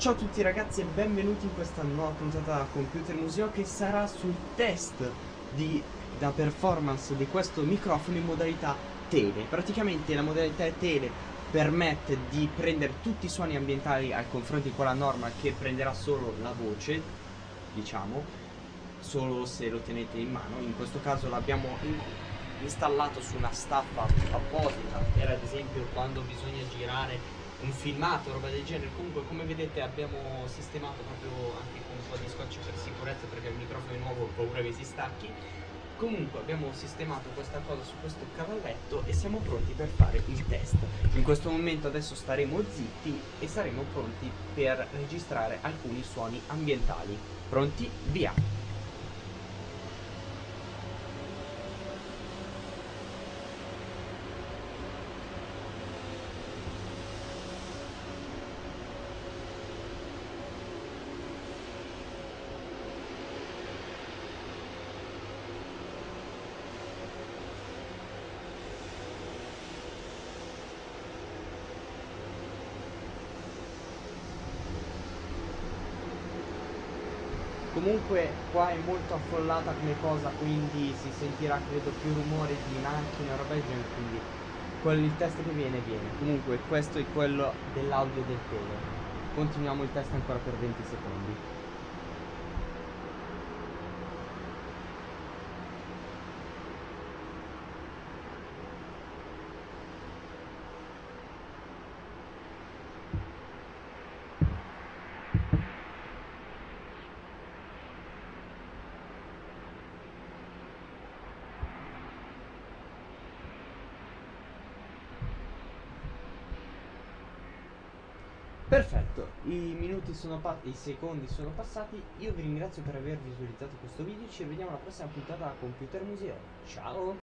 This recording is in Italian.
Ciao a tutti ragazzi e benvenuti in questa nuova puntata da Computer Museo che sarà sul test da performance di questo microfono in modalità tele. Praticamente la modalità tele permette di prendere tutti i suoni ambientali al confronto di quella norma che prenderà solo la voce, diciamo, solo se lo tenete in mano. In questo caso l'abbiamo installato su una staffa apposita per, ad esempio, quando bisogna girare un filmato, roba del genere. Comunque, come vedete, abbiamo sistemato proprio anche con un po' di scotch per sicurezza, perché il microfono è nuovo, ho paura che si stacchi. Comunque abbiamo sistemato questa cosa su questo cavalletto e siamo pronti per fare il test. In questo momento adesso staremo zitti e saremo pronti per registrare alcuni suoni ambientali. Pronti? Via! Comunque qua è molto affollata come cosa, quindi si sentirà credo più rumore di macchine o roba del genere, quindi il test che viene. Comunque questo è quello dell'audio del tele. Continuiamo il test ancora per 20 secondi. Perfetto, i secondi sono passati. Io vi ringrazio per aver visualizzato questo video. Ci vediamo alla prossima puntata a Computer Museo. Ciao!